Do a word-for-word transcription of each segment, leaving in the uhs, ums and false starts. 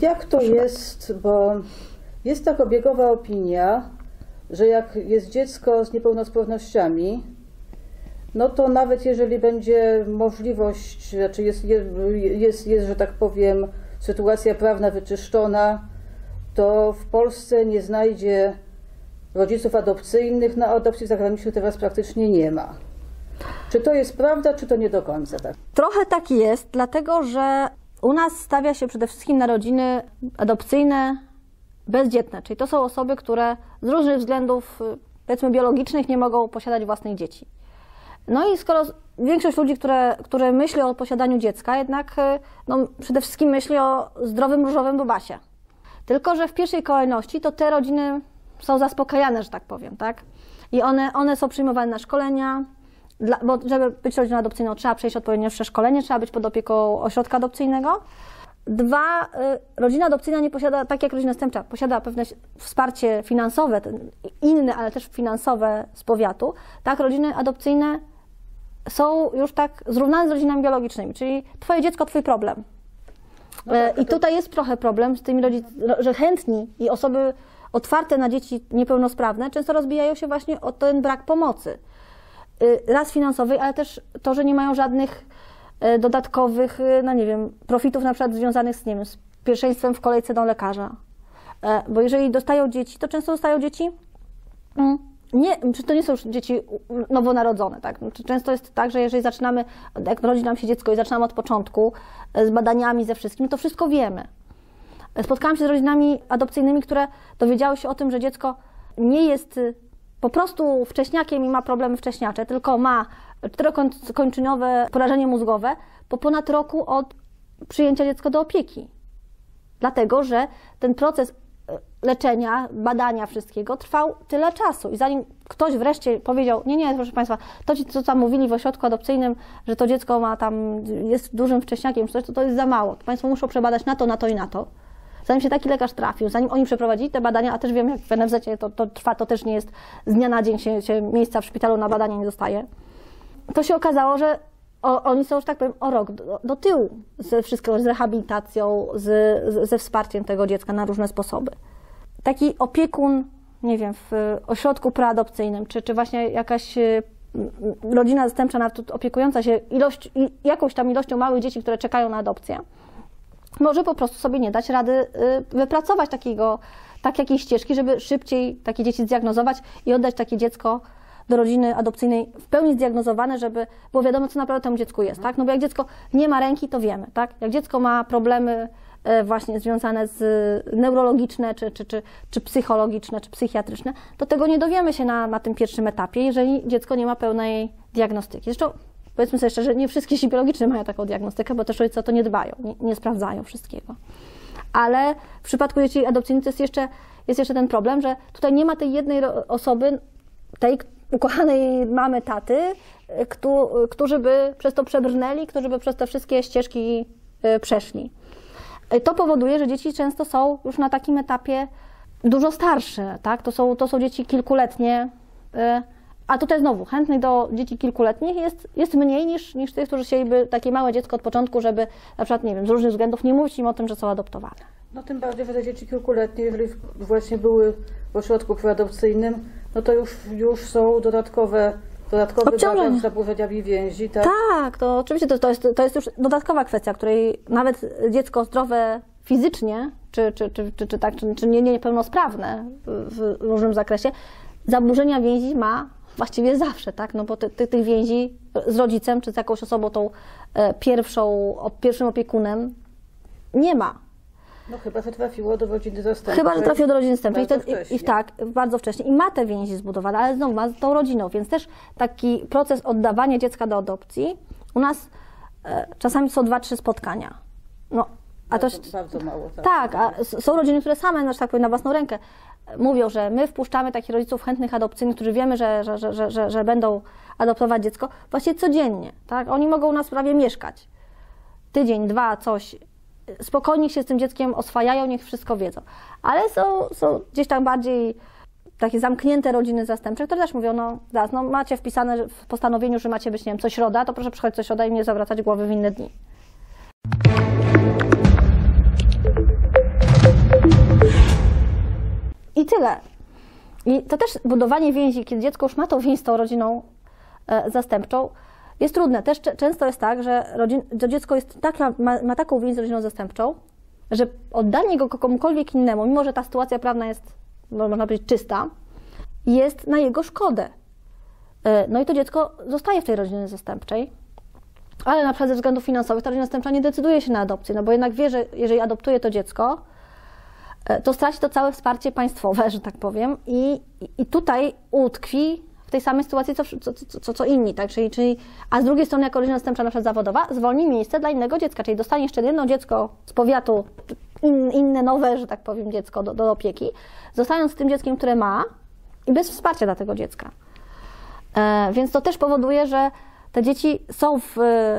Jak to jest, bo jest taka obiegowa opinia, że jak jest dziecko z niepełnosprawnościami, no to nawet jeżeli będzie możliwość, znaczy jest, jest, jest, że tak powiem, sytuacja prawna wyczyszczona, to w Polsce nie znajdzie rodziców adopcyjnych, na adopcji zagranicznej teraz praktycznie nie ma. Czy to jest prawda, czy to nie do końca tak? Trochę tak jest, dlatego że u nas stawia się przede wszystkim na rodziny adopcyjne bezdzietne, czyli to są osoby, które z różnych względów, powiedzmy biologicznych, nie mogą posiadać własnych dzieci. No i skoro większość ludzi, które, które myśli o posiadaniu dziecka, jednak no, przede wszystkim myśli o zdrowym, różowym bobasie. Tylko że w pierwszej kolejności to te rodziny są zaspokajane, że tak powiem, tak? I one, one są przyjmowane na szkolenia, dla, bo żeby być rodziną adopcyjną trzeba przejść odpowiednie przeszkolenie, trzeba być pod opieką ośrodka adopcyjnego. Dwa, y, rodzina adopcyjna nie posiada, tak jak rodzina zastępcza, posiada pewne wsparcie finansowe, ten, inne, ale też finansowe z powiatu. Tak, rodziny adopcyjne są już tak zrównane z rodzinami biologicznymi, czyli twoje dziecko, twój problem. No tak, I to... tutaj jest trochę problem z tymi rodzicami, że chętni i osoby otwarte na dzieci niepełnosprawne często rozbijają się właśnie o ten brak pomocy. Raz finansowej, ale też to, że nie mają żadnych dodatkowych, no nie wiem, profitów na przykład związanych z, nie wiem, z pierwszeństwem w kolejce do lekarza. Bo jeżeli dostają dzieci, to często dostają dzieci, nie, to nie są już dzieci nowonarodzone, tak? Często jest tak, że jeżeli zaczynamy, jak rodzi nam się dziecko i zaczynamy od początku z badaniami, ze wszystkim, to wszystko wiemy. Spotkałam się z rodzinami adopcyjnymi, które dowiedziały się o tym, że dziecko nie jest po prostu wcześniakiem i ma problemy wcześniacze, tylko ma czterokończyniowe porażenie mózgowe po ponad roku od przyjęcia dziecka do opieki. Dlatego, że ten proces leczenia, badania wszystkiego trwał tyle czasu i zanim ktoś wreszcie powiedział, nie, nie, proszę Państwa, to ci, co tam mówili w ośrodku adopcyjnym, że to dziecko ma tam, jest dużym wcześniakiem, to, to jest za mało, to Państwo muszą przebadać na to, na to i na to. Zanim się taki lekarz trafił, zanim oni przeprowadzili te badania, a też wiem, jak w en ef zecie to, to trwa, to też nie jest z dnia na dzień się, się miejsca w szpitalu na badania nie dostaje, to się okazało, że o, oni są, że tak powiem, o rok do, do tyłu ze wszystkiego, z rehabilitacją, z, z, ze wsparciem tego dziecka na różne sposoby. Taki opiekun, nie wiem, w ośrodku preadopcyjnym, czy, czy właśnie jakaś rodzina zastępcza nawet opiekująca się ilość, jakąś tam ilością małych dzieci, które czekają na adopcję, może po prostu sobie nie dać rady wypracować takiego, tak jakiejś ścieżki, żeby szybciej takie dzieci zdiagnozować i oddać takie dziecko do rodziny adopcyjnej w pełni zdiagnozowane, żeby było wiadomo, co naprawdę temu dziecku jest, tak? No bo jak dziecko nie ma ręki, to wiemy, tak? Jak dziecko ma problemy właśnie związane z neurologiczne, czy, czy, czy, czy psychologiczne, czy psychiatryczne, to tego nie dowiemy się na, na tym pierwszym etapie, jeżeli dziecko nie ma pełnej diagnostyki. Zresztą powiedzmy sobie szczerze, nie wszystkie dzieci biologiczne mają taką diagnostykę, bo też rodzice o to nie dbają, nie, nie sprawdzają wszystkiego. Ale w przypadku dzieci adopcyjnych to jest jeszcze, jest jeszcze ten problem, że tutaj nie ma tej jednej osoby, tej ukochanej mamy, taty, którzy by przez to przebrnęli, którzy by przez te wszystkie ścieżki przeszli. To powoduje, że dzieci często są już na takim etapie dużo starsze, tak? To są, to są dzieci kilkuletnie, a tutaj znowu chętnych do dzieci kilkuletnich jest, jest mniej niż, niż tych, którzy chcieliby takie małe dziecko od początku, żeby na przykład, nie wiem, z różnych względów nie mówić im o tym, że są adoptowane. No tym bardziej, że te dzieci kilkuletnie, jeżeli właśnie były w ośrodku preadopcyjnym, no to już, już są dodatkowe Dodatkowy bagaż z zaburzeniami więzi, tak? Tak, to oczywiście to, to, jest, to jest już dodatkowa kwestia, której nawet dziecko zdrowe fizycznie, czy, czy, czy, czy, czy, tak, czy, czy nie, niepełnosprawne w różnym zakresie, zaburzenia więzi ma właściwie zawsze, tak? No bo ty, ty, tych więzi z rodzicem, czy z jakąś osobą tą e, pierwszą, o, pierwszym opiekunem nie ma. No chyba, że trafiło do rodziny zastępczej. Chyba, że trafiło do rodziny zastępczej. Bardzo I, i, i tak, bardzo wcześnie. I ma te więzi zbudowane, ale znowu ma z tą rodziną, więc też taki proces oddawania dziecka do adopcji u nas e, czasami są dwa, trzy spotkania. No, a bardzo, to, bardzo mało. Tak, tak, a są rodziny, które same, no, tak powiem, na własną rękę mówią, że my wpuszczamy takich rodziców chętnych adopcyjnych, którzy wiemy, że, że, że, że, że, że będą adoptować dziecko właśnie codziennie. Tak? Oni mogą u nas prawie mieszkać. Tydzień, dwa, coś. Spokojnie się z tym dzieckiem oswajają, niech wszystko wiedzą. Ale są, są gdzieś tam bardziej takie zamknięte rodziny zastępcze, które też mówią, no zaraz, no macie wpisane w postanowieniu, że macie być, nie wiem, co środa, to proszę przychodzić co środa i nie zawracać głowy w inne dni. i tyle. I to też budowanie więzi, kiedy dziecko już ma tą więź z tą rodziną e, zastępczą, jest trudne. Też często jest tak, że rodzin, to dziecko jest taka, ma, ma taką więź z rodziną zastępczą, że oddanie go komukolwiek innemu, mimo że ta sytuacja prawna jest, można powiedzieć, czysta, jest na jego szkodę. No i to dziecko zostaje w tej rodzinie zastępczej, ale na przykład ze względów finansowych ta rodzina zastępcza nie decyduje się na adopcję, no bo jednak wie, że jeżeli adoptuje to dziecko, to straci to całe wsparcie państwowe, że tak powiem, i, i tutaj utkwi w tej samej sytuacji, co, co, co, co inni, tak? Czyli, czyli, a z drugiej strony jako rodzina zastępcza na przykład zawodowa zwolni miejsce dla innego dziecka, czyli dostanie jeszcze jedno dziecko z powiatu, in, inne nowe, że tak powiem, dziecko do, do opieki, zostając z tym dzieckiem, które ma i bez wsparcia dla tego dziecka. E, więc to też powoduje, że te dzieci są w,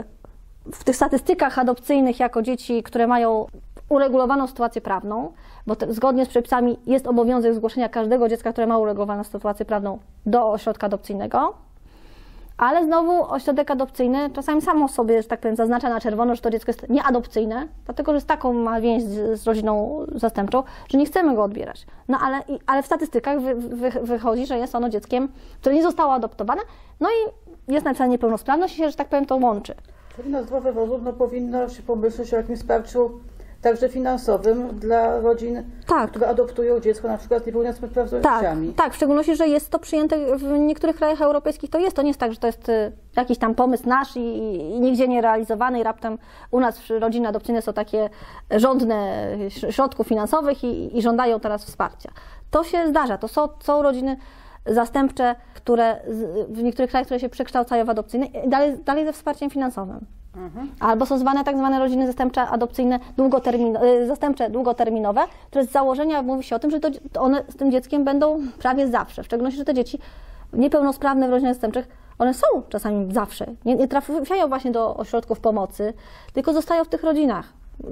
w tych statystykach adopcyjnych jako dzieci, które mają uregulowaną sytuację prawną, bo te, zgodnie z przepisami jest obowiązek zgłoszenia każdego dziecka, które ma uregulowaną sytuację prawną, do ośrodka adopcyjnego, ale znowu ośrodek adopcyjny czasami samo sobie, że tak powiem, zaznacza na czerwono, że to dziecko jest nieadopcyjne, dlatego że z taką ma więź z, z rodziną zastępczą, że nie chcemy go odbierać. No ale, ale w statystykach wy, wy, wychodzi, że jest ono dzieckiem, które nie zostało adoptowane, no i jest napisana niepełnosprawność i się, że tak powiem, to łączy. Czyli na zdrowy rozum no, powinno się pomyśleć o jakimś wsparciu także finansowym dla rodzin, tak, które adoptują dziecko na przykład z niepełnosprawnościami. Tak, tak, w szczególności, że jest to przyjęte w niektórych krajach europejskich, to jest, to nie jest tak, że to jest jakiś tam pomysł nasz i, i nigdzie nie realizowany i raptem u nas rodziny adopcyjne są takie żądne środków finansowych i, i żądają teraz wsparcia. To się zdarza, to są, są rodziny zastępcze, które w niektórych krajach, które się przekształcają w adopcyjne, dalej, dalej ze wsparciem finansowym. Mhm. Albo są zwane tak zwane rodziny zastępcze adopcyjne długotermin, zastępcze długoterminowe, które z założenia mówi się o tym, że to one z tym dzieckiem będą prawie zawsze. W szczególności, że te dzieci niepełnosprawne w rodzinach zastępczych, one są czasami zawsze. Nie, nie trafiają właśnie do ośrodków pomocy, tylko zostają w tych rodzinach.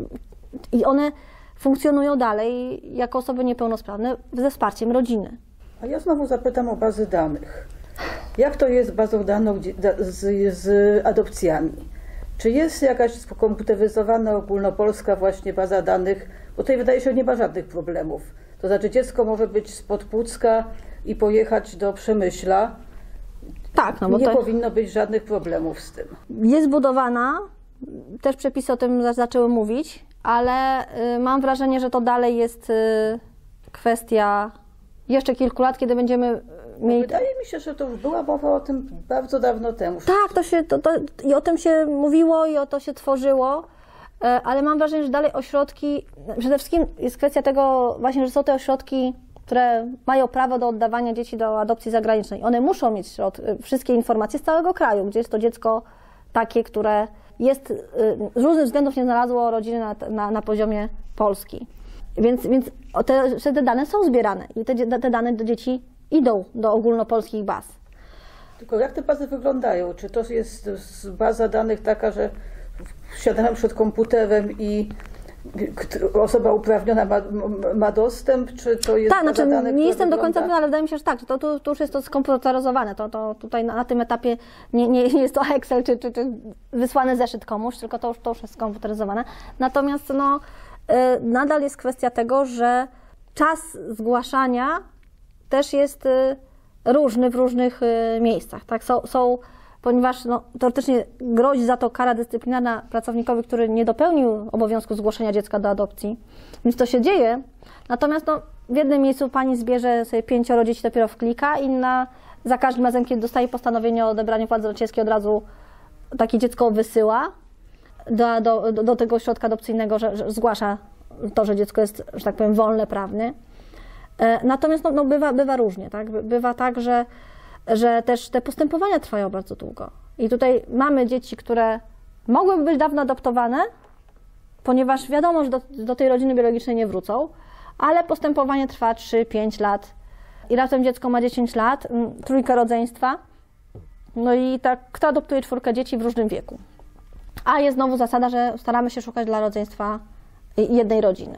I one funkcjonują dalej jako osoby niepełnosprawne ze wsparciem rodziny. A ja znowu zapytam o bazy danych. Jak to jest z bazą danych z, z adopcjami? Czy jest jakaś skomputeryzowana ogólnopolska właśnie baza danych? Bo tutaj wydaje się, że nie ma żadnych problemów. To znaczy dziecko może być spod Pucka i pojechać do Przemyśla. Tak, no bo nie to powinno być żadnych problemów z tym. Jest budowana, też przepisy o tym zaczęły mówić, ale y, mam wrażenie, że to dalej jest y, kwestia jeszcze kilku lat, kiedy będziemy mieli... Wydaje mi się, że to już była mowa o tym bardzo dawno temu. Tak, to się, to, to, i o tym się mówiło i o to się tworzyło, ale mam wrażenie, że dalej ośrodki, przede wszystkim jest kwestia tego właśnie, że są te ośrodki, które mają prawo do oddawania dzieci do adopcji zagranicznej. One muszą mieć środ, wszystkie informacje z całego kraju, gdzie jest to dziecko takie, które jest, z różnych względów nie znalazło rodziny na, na, na poziomie Polski. Więc, więc te, te dane są zbierane i te, te dane do dzieci idą do ogólnopolskich baz. Tylko jak te bazy wyglądają? Czy to jest baza danych taka, że siadamy przed komputerem i osoba uprawniona ma, ma dostęp, czy to jest tak, baza znaczy, danych, nie jestem wygląda... do końca pewna, ale wydaje mi się, że tak, to, to, to już jest to skomputeryzowane, to, to tutaj na, na tym etapie nie, nie, nie jest to Excel czy, czy, czy wysłany zeszyt komuś, tylko to już, to już jest skomputeryzowane. Natomiast no, y, nadal jest kwestia tego, że czas zgłaszania też jest y, różny w różnych y, miejscach, tak, są, są ponieważ no, teoretycznie grozi za to kara dyscyplinarna pracownikowi, który nie dopełnił obowiązku zgłoszenia dziecka do adopcji. Więc to się dzieje. Natomiast no, w jednym miejscu pani zbierze sobie pięcioro dzieci dopiero w klika, inna za każdym razem, kiedy dostaje postanowienie o odebraniu władzy rodzicielskiej, od razu takie dziecko wysyła do, do, do tego ośrodka adopcyjnego, że, że zgłasza to, że dziecko jest, że tak powiem, wolne prawnie. Natomiast no, no, bywa, bywa różnie, tak? Bywa tak, że że też te postępowania trwają bardzo długo. I tutaj mamy dzieci, które mogłyby być dawno adoptowane, ponieważ wiadomo, że do, do tej rodziny biologicznej nie wrócą, ale postępowanie trwa trzy pięć lat i raptem dziecko ma dziesięć lat, trójka rodzeństwa, no i tak, kto adoptuje czwórkę dzieci w różnym wieku. A jest znowu zasada, że staramy się szukać dla rodzeństwa jednej rodziny.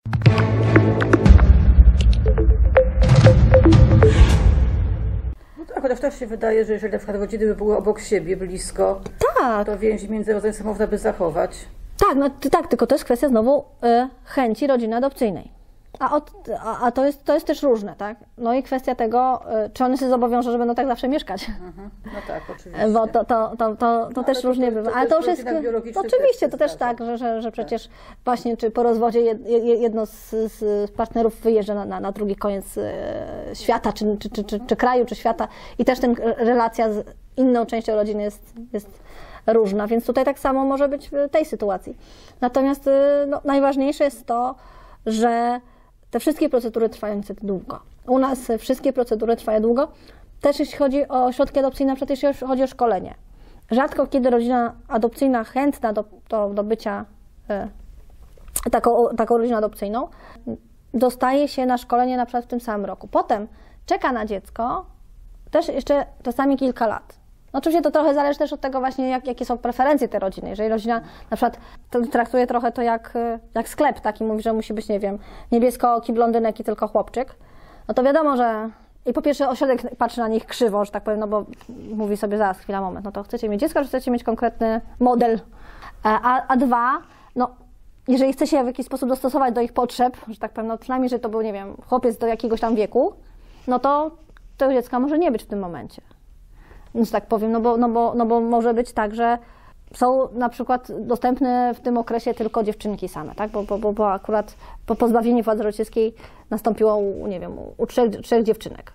Chociaż też się wydaje, że jeżeli na przykład rodziny by były obok siebie, blisko, tak, to więzi między rodzeństwem można by zachować. Tak, no tak, tylko to jest kwestia znowu y, chęci rodziny adopcyjnej. A, od, a, a to, jest, to jest też różne, tak? No i kwestia tego, y, czy one się zobowiążą, że będą tak zawsze mieszkać. Mhm. No tak, oczywiście. Bo to, to, to, to, to No, też ale to- różnie to- bywa. to Ale to już też jest. w rodzinach biologicznych Oczywiście, też to też się zdarza. tak, że, że, że przecież właśnie czy po rozwodzie jed, jed- jedno z, z partnerów wyjeżdża na, na, na drugi koniec e, świata, czy, czy, czy, czy, czy kraju, czy świata i też ten relacja z inną częścią rodziny jest, jest różna, więc tutaj tak samo może być w tej sytuacji. Natomiast e, no, najważniejsze jest to, że te wszystkie procedury trwają niestety długo. U nas wszystkie procedury trwają długo. Też jeśli chodzi o środki adopcyjne, na przykład jeśli chodzi o szkolenie. Rzadko kiedy rodzina adopcyjna chętna do, do, do bycia e, taką, taką rodziną adopcyjną dostaje się na szkolenie na przykład w tym samym roku. Potem czeka na dziecko też jeszcze czasami kilka lat. No oczywiście to trochę zależy też od tego właśnie, jak, jakie są preferencje tej rodziny. Jeżeli rodzina na przykład to traktuje trochę to jak, jak sklep taki, mówi, że musi być, nie wiem, niebieskooki blondynek i tylko chłopczyk, no to wiadomo, że i po pierwsze ośrodek patrzy na nich krzywo, że tak powiem, no bo mówi sobie zaraz, chwila, moment, no to chcecie mieć dziecko, czy chcecie mieć konkretny model, a, a dwa, no jeżeli chce się w jakiś sposób dostosować do ich potrzeb, że tak powiem, no przynajmniej, że to był, nie wiem, chłopiec do jakiegoś tam wieku, no to tego dziecka może nie być w tym momencie. Więc tak powiem, no bo, no, bo, no bo może być tak, że są na przykład dostępne w tym okresie tylko dziewczynki same, tak? Bo, bo, bo, bo akurat po pozbawieniu władzy rodzicielskiej nastąpiło u, nie wiem, u trzech, trzech dziewczynek.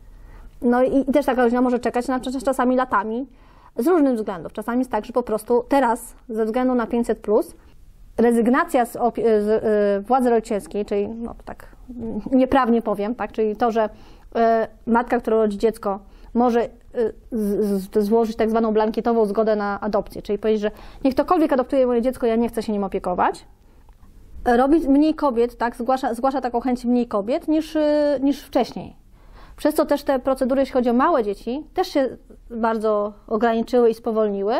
No i, i też taka rodzina może czekać na czasami latami z różnych względów. Czasami jest tak, że po prostu teraz ze względu na pięćset plus rezygnacja z, opie- z y, władzy rodzicielskiej, czyli no tak nieprawnie powiem, tak? Czyli to, że y, matka, która rodzi dziecko, może z, z, złożyć tak zwaną blankietową zgodę na adopcję, czyli powiedzieć, że niech ktokolwiek adoptuje moje dziecko, ja nie chcę się nim opiekować. Robi mniej kobiet, tak, zgłasza, zgłasza taką chęć mniej kobiet niż, niż wcześniej. Przez co też te procedury, jeśli chodzi o małe dzieci, też się bardzo ograniczyły i spowolniły,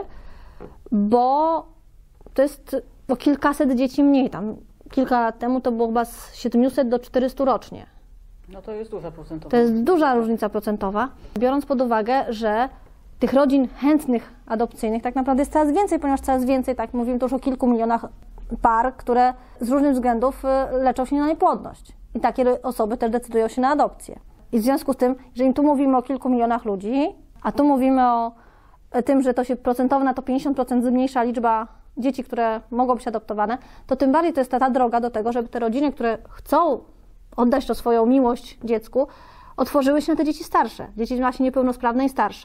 bo to jest o kilkaset dzieci mniej. Tam kilka lat temu to było chyba z siedmiuset do czterystu rocznie. No to jest duża procentowa. To jest duża różnica procentowa, biorąc pod uwagę, że tych rodzin chętnych adopcyjnych tak naprawdę jest coraz więcej, ponieważ coraz więcej, tak mówimy tu już o kilku milionach par, które z różnych względów leczą się na niepłodność. I takie osoby też decydują się na adopcję. I w związku z tym, jeżeli tu mówimy o kilku milionach ludzi, a tu mówimy o tym, że to się procentowo na to pięćdziesiąt procent zmniejsza liczba dzieci, które mogą być adoptowane, to tym bardziej to jest ta, ta droga do tego, żeby te rodziny, które chcą oddać to swoją miłość dziecku, otworzyły się na te dzieci starsze, dzieci właśnie niepełnosprawne i starsze.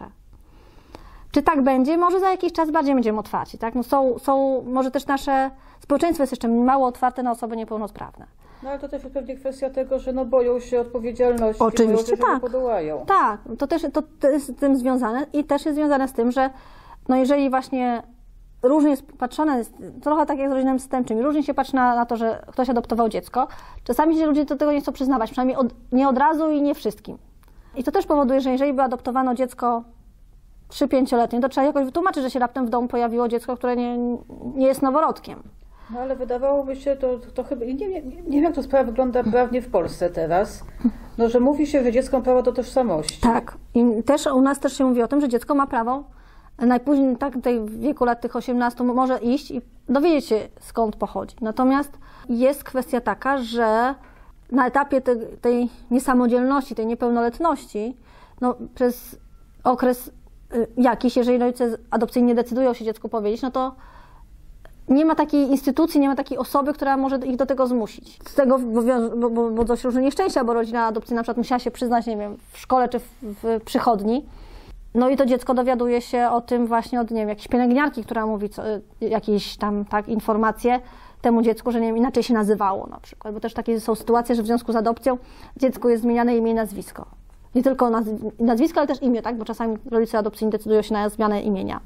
Czy tak będzie? Może za jakiś czas bardziej będziemy otwarci, tak? No są, są, może też nasze społeczeństwo jest jeszcze mało otwarte na osoby niepełnosprawne. No ale to też jest pewnie kwestia tego, że no boją się odpowiedzialności, Oczywiście boją się, że tak. podołają. Tak, to też to, to jest z tym związane i też jest związane z tym, że no jeżeli właśnie różnie jest patrzone, trochę tak jak z rodzinami zastępczymi, różnie się patrzy na, na to, że ktoś adoptował dziecko. Czasami się ludzie do tego nie chcą przyznawać, przynajmniej od, nie od razu i nie wszystkim. I to też powoduje, że jeżeli by adoptowano dziecko trzy-pięcioletnie, to trzeba jakoś wytłumaczyć, że się raptem w domu pojawiło dziecko, które nie, nie jest noworodkiem. No ale wydawałoby się, to, to chyba, nie, nie, nie wiem jak to sprawa wygląda prawnie w Polsce teraz, no że mówi się, że dziecko ma prawo do tożsamości. Tak. I też u nas też się mówi o tym, że dziecko ma prawo najpóźniej tak tutaj w wieku lat tych osiemnastu może iść i dowiedzieć się, skąd pochodzi. Natomiast jest kwestia taka, że na etapie te, tej niesamodzielności, tej niepełnoletności, no przez okres y, jakiś, jeżeli rodzice adopcyjni nie decydują się dziecku powiedzieć, no to nie ma takiej instytucji, nie ma takiej osoby, która może ich do tego zmusić. Z tego bo, bo, bo dość różne nieszczęścia, bo rodzina adopcyjna na przykład musiała się przyznać, nie wiem, w szkole czy w, w przychodni. No i to dziecko dowiaduje się o tym właśnie od, nie wiem, jakiejś pielęgniarki, która mówi co, jakieś tam tak informacje temu dziecku, że nie wiem, inaczej się nazywało na przykład, bo też takie są sytuacje, że w związku z adopcją dziecku jest zmieniane imię i nazwisko. Nie tylko nazwisko, ale też imię, tak, bo czasami rodzice adopcyjni decydują się na zmianę imienia.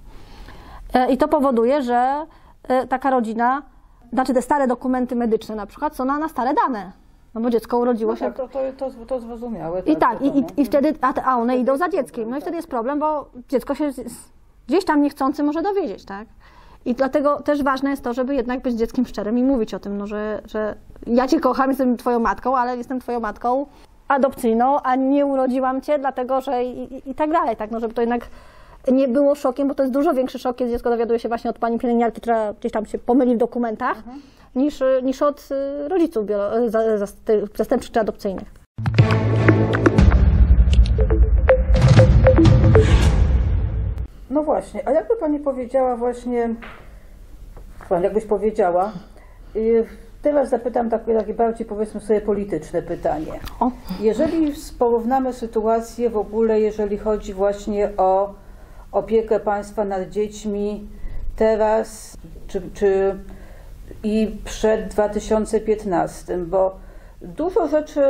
I to powoduje, że taka rodzina, znaczy te stare dokumenty medyczne na przykład są na, na stare dane. No bo dziecko urodziło no się. Tak, to, to, to, to zrozumiałe. I tak, tak i, i, i wtedy, a, a one idą za dzieckiem. No i wtedy jest problem, bo dziecko się gdzieś tam niechcący może dowiedzieć, tak? I dlatego też ważne jest to, żeby jednak być z dzieckiem szczerym i mówić o tym, no, że, że ja cię kocham, jestem twoją matką, ale jestem twoją matką adopcyjną, a nie urodziłam cię, dlatego że i, i, i tak dalej, tak? No, żeby to jednak nie było szokiem, bo to jest dużo większy szok, kiedy dziecko dowiaduje się właśnie od pani pielęgniarki, która gdzieś tam się pomyli w dokumentach, mhm. niż, niż od rodziców zastępczych czy adopcyjnych. No właśnie, a jakby pani powiedziała właśnie, jakbyś powiedziała, teraz zapytam takie, takie bardziej, powiedzmy sobie, polityczne pytanie. O. Jeżeli porównamy sytuację w ogóle, jeżeli chodzi właśnie o opiekę państwa nad dziećmi teraz czy, czy i przed dwa tysiące piętnastym, bo dużo rzeczy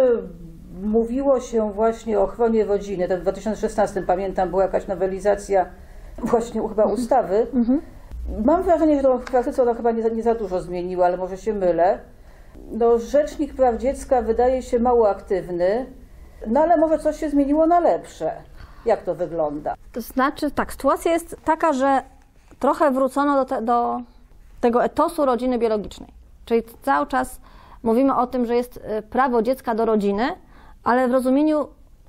mówiło się właśnie o ochronie rodziny. W dwa tysiące szesnastym, pamiętam, była jakaś nowelizacja właśnie chyba ustawy. Mhm. Mam wrażenie, że to w praktyce ona chyba nie, nie za dużo zmieniła, ale może się mylę. No, Rzecznik Praw Dziecka wydaje się mało aktywny, no ale może coś się zmieniło na lepsze. Jak to wygląda? To znaczy tak, sytuacja jest taka, że trochę wrócono do, te, do tego etosu rodziny biologicznej. Czyli cały czas mówimy o tym, że jest prawo dziecka do rodziny, ale w rozumieniu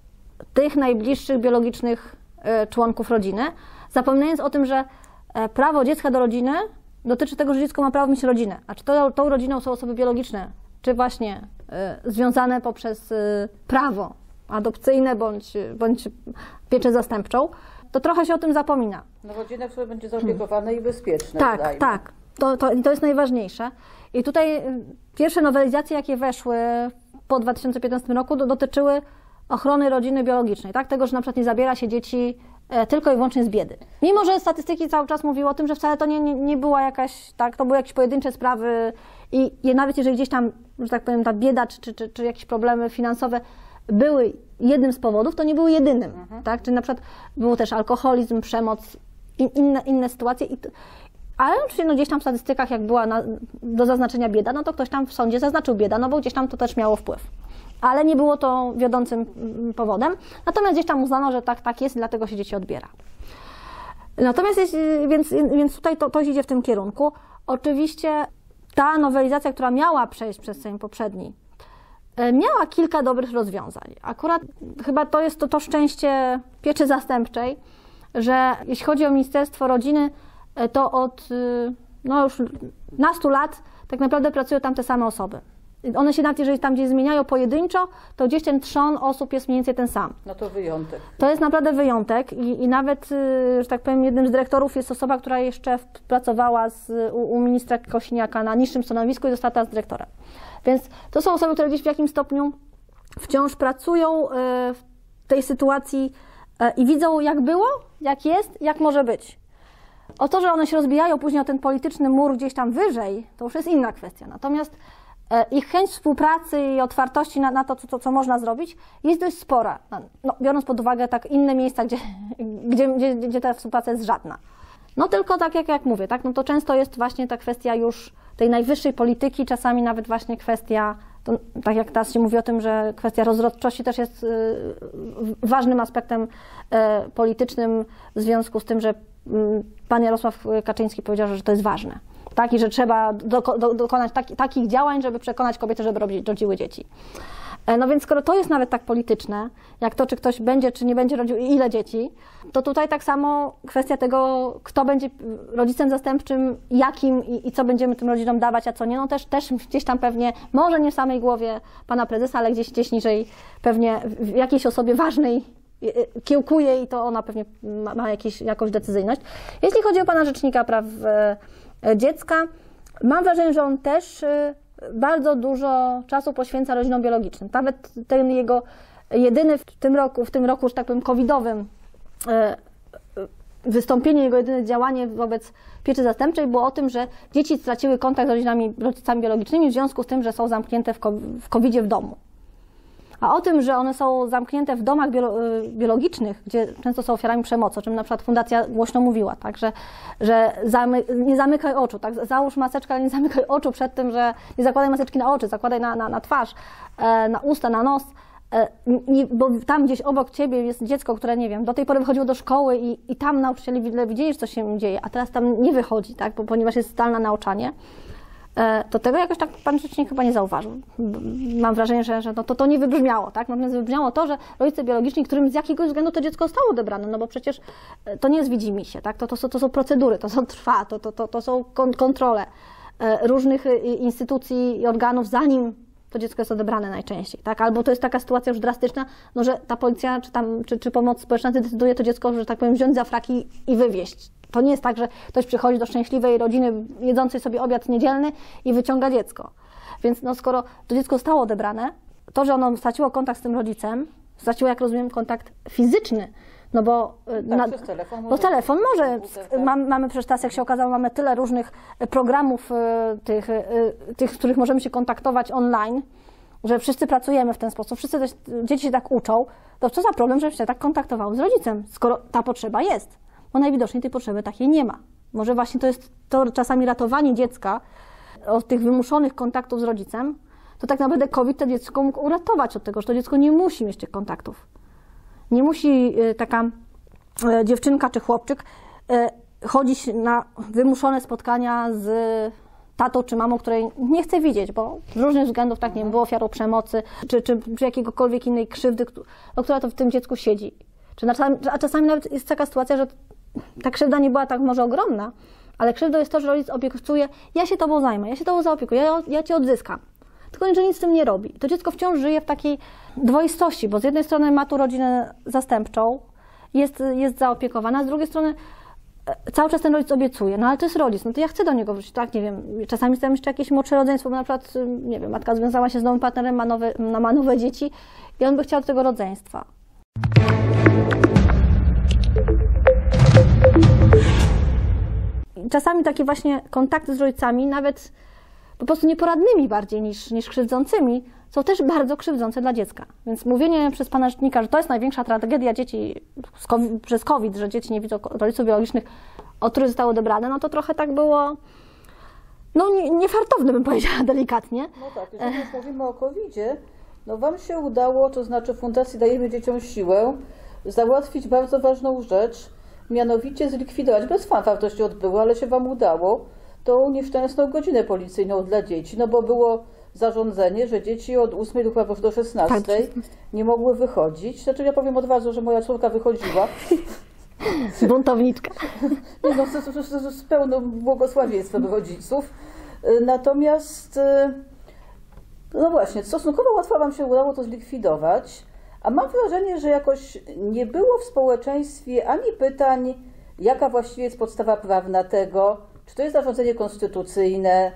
tych najbliższych biologicznych członków rodziny, zapominając o tym, że prawo dziecka do rodziny dotyczy tego, że dziecko ma prawo mieć rodzinę. A czy to, tą rodziną są osoby biologiczne, czy właśnie y, związane poprzez y, prawo adopcyjne bądź, bądź pieczę zastępczą, to trochę się o tym zapomina. No rodzinę, które będzie zaopiekowane hmm. i bezpieczne. Tak, dodajmy. tak. To, to, to jest najważniejsze. I tutaj pierwsze nowelizacje, jakie weszły po dwa tysiące piętnastym roku, do, dotyczyły ochrony rodziny biologicznej, tak? Tego, że na przykład nie zabiera się dzieci e, tylko i wyłącznie z biedy. Mimo że statystyki cały czas mówiły o tym, że wcale to nie, nie, nie była jakaś, tak, to były jakieś pojedyncze sprawy i, i nawet jeżeli gdzieś tam, że tak powiem, ta bieda czy, czy, czy, czy jakieś problemy finansowe były jednym z powodów, to nie były jedynym, mhm. tak? Czyli na przykład był też alkoholizm, przemoc, in, inne, inne sytuacje. I, ale oczywiście no, gdzieś tam w statystykach, jak była na, do zaznaczenia bieda, no to ktoś tam w sądzie zaznaczył bieda, no bo gdzieś tam to też miało wpływ. Ale nie było to wiodącym powodem. Natomiast gdzieś tam uznano, że tak, tak jest, dlatego się dzieci odbiera. Natomiast jest, więc, więc tutaj to, to idzie w tym kierunku. Oczywiście ta nowelizacja, która miała przejść przez Sejm poprzedni, miała kilka dobrych rozwiązań. Akurat chyba to jest to, to szczęście pieczy zastępczej, że jeśli chodzi o Ministerstwo Rodziny, to od no już nastu lat tak naprawdę pracują tam te same osoby. One się nawet, jeżeli tam gdzieś zmieniają pojedynczo, to gdzieś ten trzon osób jest mniej więcej ten sam. No to wyjątek. To jest naprawdę wyjątek i, i nawet, że tak powiem, jednym z dyrektorów jest osoba, która jeszcze pracowała z, u, u ministra Kosiniaka na niższym stanowisku i została teraz dyrektorem. Więc to są osoby, które gdzieś w jakimś stopniu wciąż pracują w tej sytuacji i widzą, jak było, jak jest, jak może być. O to, że one się rozbijają później o ten polityczny mur gdzieś tam wyżej, to już jest inna kwestia. Natomiast ich chęć współpracy i otwartości na, na to, co, co można zrobić, jest dość spora. No, biorąc pod uwagę tak inne miejsca, gdzie, gdzie, gdzie, gdzie ta współpraca jest żadna. No tylko tak jak, jak mówię, tak, no to często jest właśnie ta kwestia już tej najwyższej polityki, czasami nawet właśnie kwestia, to, tak jak teraz się mówi o tym, że kwestia rozrodczości też jest y, ważnym aspektem y, politycznym w związku z tym, że y, pan Jarosław Kaczyński powiedział, że to jest ważne. Tak, i że trzeba doko, do, dokonać taki, takich działań, żeby przekonać kobiety, żeby robić, rodziły dzieci. No więc skoro to jest nawet tak polityczne, jak to, czy ktoś będzie, czy nie będzie rodził i ile dzieci, to tutaj tak samo kwestia tego, kto będzie rodzicem zastępczym, jakim i, i co będziemy tym rodzinom dawać, a co nie, no też, też gdzieś tam pewnie, może nie w samej głowie pana prezesa, ale gdzieś, gdzieś niżej pewnie w jakiejś osobie ważnej kiełkuje i to ona pewnie ma, ma jakieś, jakąś decyzyjność. Jeśli chodzi o pana Rzecznika Praw Dziecka, mam wrażenie, że on też bardzo dużo czasu poświęca rodzinom biologicznym. Nawet ten jego jedyny w tym roku, w tym roku, że tak powiem, covidowym, wystąpienie, jego jedyne działanie wobec pieczy zastępczej było o tym, że dzieci straciły kontakt z rodzinami, rodzicami biologicznymi w związku z tym, że są zamknięte w kowidzie w domu. A o tym, że one są zamknięte w domach biologicznych, gdzie często są ofiarami przemocy, o czym na przykład fundacja głośno mówiła, tak, że, że zamy, nie zamykaj oczu, tak, załóż maseczkę, ale nie zamykaj oczu przed tym, że nie zakładaj maseczki na oczy, zakładaj na, na, na twarz, na usta, na nos, bo tam gdzieś obok ciebie jest dziecko, które, nie wiem, do tej pory wychodziło do szkoły i, i tam nauczyciele widzieli, że coś się dzieje, a teraz tam nie wychodzi, tak, bo, ponieważ jest zdalne nauczanie. To tego jakoś tak pan rzecznik chyba nie zauważył. Mam wrażenie, że, że no to, to nie wybrzmiało, tak? Natomiast wybrzmiało to, że rodzice biologiczni, którym z jakiegoś względu to dziecko zostało odebrane, no bo przecież to nie jest widzimisię, tak? To, to, są, to są procedury, to są trwa, to, to, to, to są kontrole różnych instytucji i organów, zanim to dziecko jest odebrane najczęściej, tak? Albo to jest taka sytuacja już drastyczna, no, że ta policja czy, tam, czy, czy pomoc społeczna decyduje to dziecko, że tak powiem, wziąć za fraki i wywieźć. To nie jest tak, że ktoś przychodzi do szczęśliwej rodziny jedzącej sobie obiad niedzielny i wyciąga dziecko. Więc no, skoro to dziecko zostało odebrane, to, że ono straciło kontakt z tym rodzicem, straciło, jak rozumiem, kontakt fizyczny, no bo, tak, na, przez telefon, bo telefon może, tak. mamy, mamy przecież teraz, jak się okazało, mamy tyle różnych programów tych, tych, z których możemy się kontaktować online, że wszyscy pracujemy w ten sposób, wszyscy też, dzieci się tak uczą, to co za problem, żeby się tak kontaktowały z rodzicem, skoro ta potrzeba jest, bo najwidoczniej tej potrzeby takiej nie ma. Może właśnie to jest to czasami ratowanie dziecka od tych wymuszonych kontaktów z rodzicem, to tak naprawdę COVID to dziecko mógł uratować od tego, że to dziecko nie musi mieć tych kontaktów. Nie musi taka dziewczynka czy chłopczyk chodzić na wymuszone spotkania z tatą czy mamą, której nie chce widzieć, bo z różnych względów, tak nie wiem, było ofiarą przemocy, czy, czy, czy jakiegokolwiek innej krzywdy, o która to w tym dziecku siedzi. Czy na, a czasami nawet jest taka sytuacja, że ta krzywda nie była tak może ogromna, ale krzywdą jest to, że rodzic obiecuje, ja się tobą zajmę, ja się tobą zaopiekuję, ja, ja cię odzyskam. Tylko że nic z tym nie robi. To dziecko wciąż żyje w takiej dwoistości, bo z jednej strony ma tu rodzinę zastępczą, jest, jest zaopiekowana, a z drugiej strony cały czas ten rodzic obiecuje, no ale to jest rodzic, no to ja chcę do niego wrócić, tak, nie wiem, czasami jest tam jeszcze jakieś młodsze rodzeństwo, bo na przykład, nie wiem, matka związała się z nowym partnerem, ma nowe, ma nowe dzieci i on by chciał do tego rodzeństwa. Czasami takie właśnie kontakty z rodzicami, nawet po prostu nieporadnymi bardziej niż, niż krzywdzącymi, są też bardzo krzywdzące dla dziecka. Więc mówienie przez pana rzecznika, że to jest największa tragedia dzieci z COVID, przez COVID, że dzieci nie widzą rodziców biologicznych, od których zostały odebrane, no to trochę tak było, no nie, niefartowne bym powiedziała delikatnie. No tak, jeżeli już mówimy o kowidzie, no wam się udało, to znaczy Fundacji Dajemy Dzieciom Siłę, załatwić bardzo ważną rzecz, mianowicie zlikwidować, bez fanfar to się odbyło, ale się wam udało, tą nieszczęsną godzinę policyjną dla dzieci, no bo było zarządzenie, że dzieci od ósmej do, chyba do szesnastej nie mogły wychodzić. Znaczy ja powiem od razu, że moja córka wychodziła. Buntowniczka. No, z, z, z, z pełnym błogosławieństwem rodziców. Natomiast, no właśnie, stosunkowo łatwo wam się udało to zlikwidować, a mam wrażenie, że jakoś nie było w społeczeństwie ani pytań, jaka właściwie jest podstawa prawna tego, czy to jest zarządzenie konstytucyjne.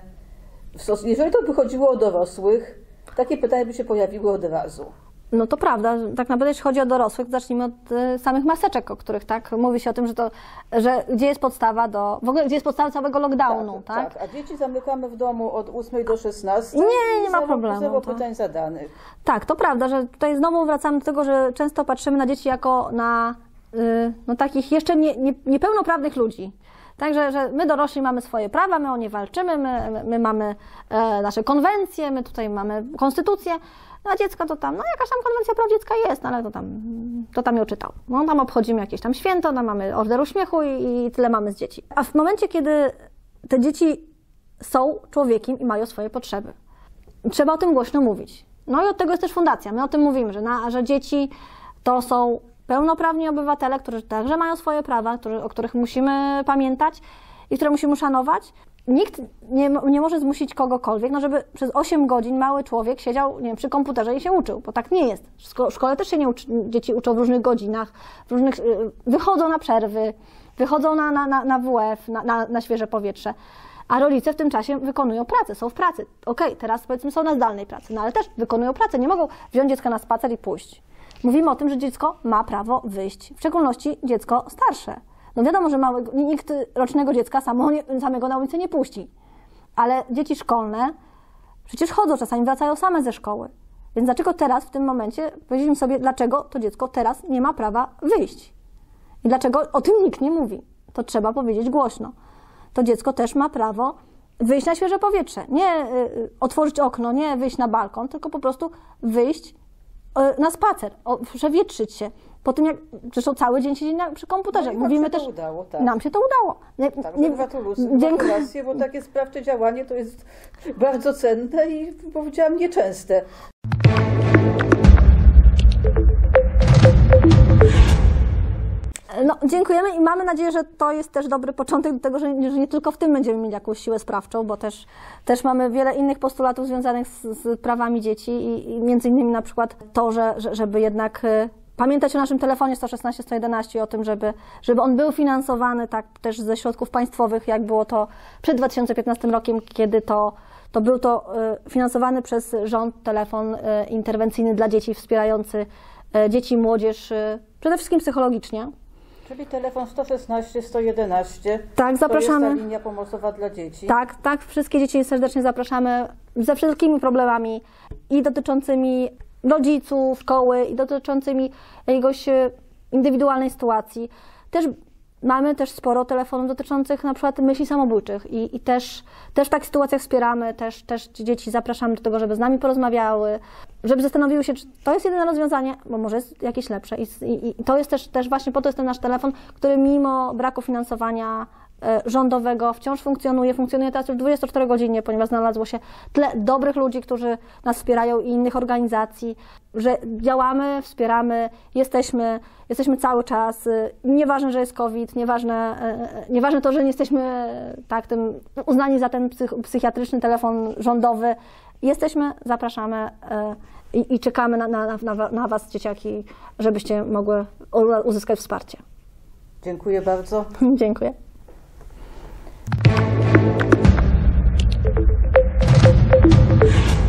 Jeżeli to by chodziło o dorosłych, takie pytania by się pojawiły od razu. No to prawda, tak naprawdę jeśli chodzi o dorosłych, zacznijmy od y, samych maseczek, o których tak mówi się o tym, że to, że gdzie jest podstawa do, w ogóle gdzie jest podstawa całego lockdownu, tak? Tak, a dzieci zamykamy w domu od ósmej do szesnastej. Nie, nie ma zero, problemu. Zero to... pytań zadanych. Tak, to prawda, że tutaj znowu wracamy do tego, że często patrzymy na dzieci jako na y, no, takich jeszcze nie, nie, niepełnoprawnych ludzi. Także, że my dorośli mamy swoje prawa, my o nie walczymy, my, my, my mamy e, nasze konwencje, my tutaj mamy konstytucję, no a dziecko to tam, no jakaś tam konwencja praw dziecka jest, no ale to tam, to tam ją czytał. No tam obchodzimy jakieś tam święto, tam mamy order uśmiechu i, i tyle mamy z dzieci. A w momencie, kiedy te dzieci są człowiekiem i mają swoje potrzeby, trzeba o tym głośno mówić. No i od tego jest też fundacja, my o tym mówimy, że, na, że dzieci to są pełnoprawni obywatele, którzy także mają swoje prawa, którzy, o których musimy pamiętać i które musimy szanować. Nikt nie, nie może zmusić kogokolwiek, no żeby przez osiem godzin mały człowiek siedział, nie wiem, przy komputerze i się uczył, bo tak nie jest. W szkole też się nie uczy, dzieci uczą w różnych godzinach, w różnych, wychodzą na przerwy, wychodzą na, na, na, na W F, na, na, na świeże powietrze, a rodzice w tym czasie wykonują pracę, są w pracy. Okej, okay, teraz powiedzmy są na zdalnej pracy, no ale też wykonują pracę, nie mogą wziąć dziecka na spacer i pójść. Mówimy o tym, że dziecko ma prawo wyjść, w szczególności dziecko starsze. No wiadomo, że małego, nikt rocznego dziecka samo, nie, samego na ulicę nie puści, ale dzieci szkolne przecież chodzą, czasami wracają same ze szkoły. Więc dlaczego teraz, w tym momencie, powiedzieliśmy sobie, dlaczego to dziecko teraz nie ma prawa wyjść? I dlaczego o tym nikt nie mówi? To trzeba powiedzieć głośno. To dziecko też ma prawo wyjść na świeże powietrze. Nie y, otworzyć okno, nie wyjść na balkon, tylko po prostu wyjść e, na spacer, o, przewietrzyć się. Po tym jak, zresztą cały dzień siedzi na, przy komputerze. No i Mówimy nam się też, to udało, tak. nam się to udało. Nie, Tak, nie- gratulacje, dziękuję. gratulacje, bo takie sprawcze działanie to jest bardzo cenne i powiedziałam nieczęste. No, dziękujemy i mamy nadzieję, że to jest też dobry początek do tego, że nie, że nie tylko w tym będziemy mieć jakąś siłę sprawczą, bo też, też mamy wiele innych postulatów związanych z, z prawami dzieci i, i między innymi na przykład to, że, że, żeby jednak y, pamiętać o naszym telefonie sto szesnaście sto jedenaście, o tym, żeby, żeby on był finansowany tak też ze środków państwowych, jak było to przed dwa tysiące piętnastym rokiem, kiedy to, to był to y, finansowany przez rząd telefon y, interwencyjny dla dzieci, wspierający y, dzieci i młodzież y, przede wszystkim psychologicznie. Czyli telefon sto szesnaście sto jedenaście. Tak, zapraszamy. To jest ta linia pomocowa dla dzieci. Tak, tak, wszystkie dzieci serdecznie zapraszamy ze wszystkimi problemami i dotyczącymi rodziców, szkoły i dotyczącymi jakiegoś e, indywidualnej sytuacji. Też mamy też sporo telefonów dotyczących na przykład myśli samobójczych i, i też, też w takich sytuacjach wspieramy, też, też dzieci zapraszamy do tego, żeby z nami porozmawiały, żeby zastanowiły się, czy to jest jedyne rozwiązanie, bo może jest jakieś lepsze. I, i, i to jest też, też właśnie po to jest ten nasz telefon, który mimo braku finansowania e, rządowego wciąż funkcjonuje, funkcjonuje teraz już dwudziestoczterogodzinnie, ponieważ znalazło się tyle dobrych ludzi, którzy nas wspierają i innych organizacji, że działamy, wspieramy, jesteśmy, jesteśmy cały czas, e, nieważne, że jest COVID, nieważne, e, nieważne to, że nie jesteśmy e, tak, tym uznani za ten psych, psychiatryczny telefon rządowy, jesteśmy, zapraszamy e, i, i czekamy na, na, na, na Was, dzieciaki, żebyście mogły uzyskać wsparcie. Dziękuję bardzo. Dziękuję. Thank you.